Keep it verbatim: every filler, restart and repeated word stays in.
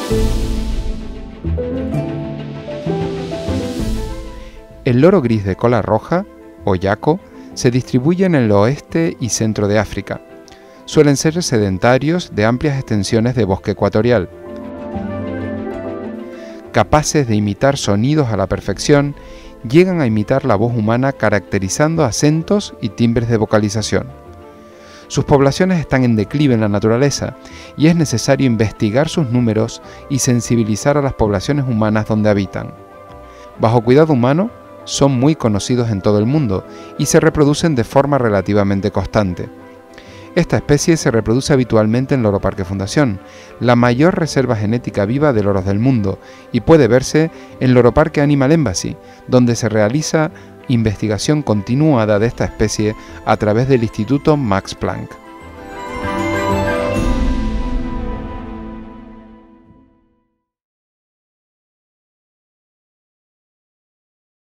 El loro gris de cola roja, o yaco, se distribuye en el oeste y centro de África. Suelen ser sedentarios de amplias extensiones de bosque ecuatorial. Capaces de imitar sonidos a la perfección, llegan a imitar la voz humana caracterizando acentos y timbres de vocalización. Sus poblaciones están en declive en la naturaleza y es necesario investigar sus números y sensibilizar a las poblaciones humanas donde habitan. Bajo cuidado humano, son muy conocidos en todo el mundo y se reproducen de forma relativamente constante. Esta especie se reproduce habitualmente en Loro Parque Fundación, la mayor reserva genética viva de loros del mundo, y puede verse en Loro Parque Animal Embassy, donde se realiza investigación continuada de esta especie a través del Instituto Max Planck.